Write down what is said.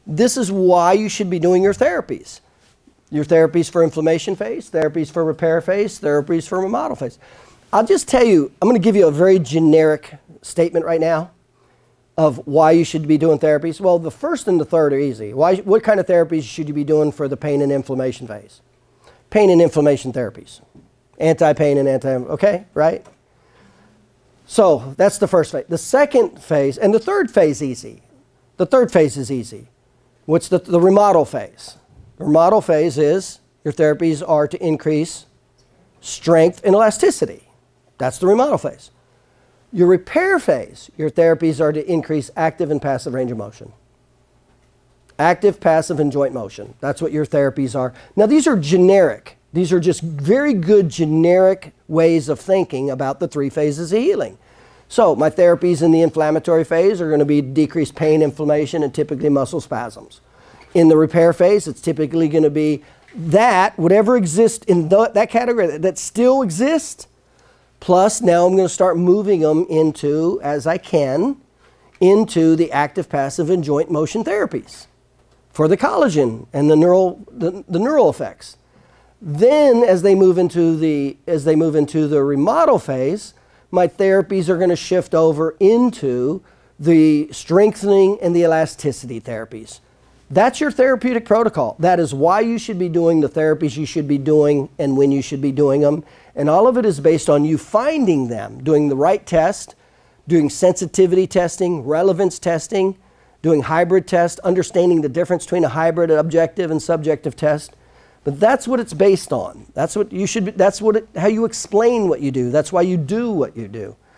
This is why you should be doing your therapies. Your therapies for inflammation phase, therapies for repair phase, therapies for remodel phase. I'll just tell you, I'm going to give you a very generic statement right now of why you should be doing therapies. Well, the first and the third are easy. What kind of therapies should you be doing for the pain and inflammation phase? Pain and inflammation therapies. Anti-pain and okay, right? So that's the first phase. The second phase, and the third phase easy. The third phase is easy. What's the remodel phase? The remodel phase is your therapies are to increase strength and elasticity. That's the remodel phase. Your repair phase, your therapies are to increase active and passive range of motion. Active, passive, and joint motion. That's what your therapies are. Now, these are generic. These are just very good generic ways of thinking about the three phases of healing. So my therapies in the inflammatory phase are going to be decreased pain, inflammation, and typically muscle spasms. In the repair phase, it's typically going to be that, whatever exists in that category that still exists, plus now I'm going to start moving them into, as I can, into the active, passive, and joint motion therapies for the collagen and the neural effects. Then as they move into the remodel phase, my therapies are going to shift over into the strengthening and the elasticity therapies. That's your therapeutic protocol. That is why you should be doing the therapies you should be doing and when you should be doing them. And all of it is based on you finding them, doing the right test, doing sensitivity testing, relevance testing, doing hybrid tests, understanding the difference between a hybrid, objective, and subjective test. But that's what it's based on. That's what you should be, how you explain what you do. That's why you do what you do.